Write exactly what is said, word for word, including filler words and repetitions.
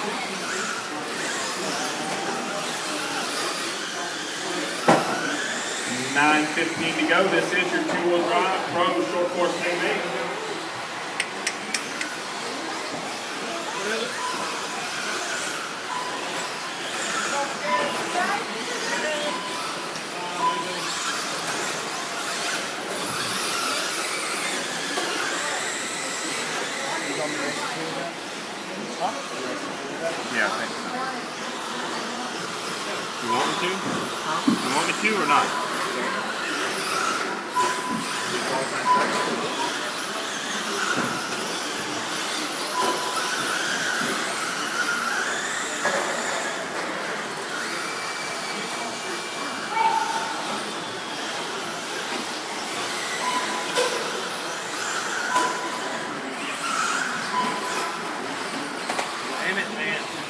nine fifteen to go. This is your two-wheel drive pro short course Amain. Huh? Yeah, I think so. You want me to? Huh? You want me to or not? Damn it, man.